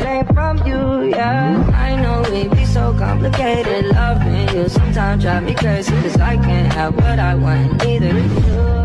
came from you, yeah. I know it be so complicated, loving you sometimes drive me crazy, 'cause I can't have what I want, neither do you.